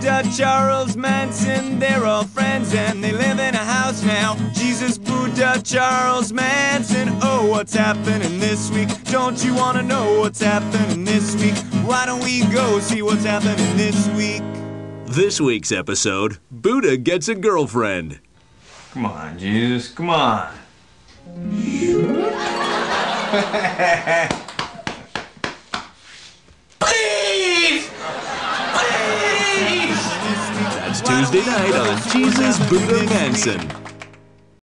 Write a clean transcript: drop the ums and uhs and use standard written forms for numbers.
Buddha, Charles Manson, they're all friends and they live in a house now. Jesus, Buddha, Charles Manson, oh, what's happening this week? Don't you want to know what's happening this week? Why don't we go see what's happening this week? This week's episode, Buddha gets a girlfriend. Come on, Jesus, come on. Please! Please! That's Tuesday night on Jesus, Buddha, Manson.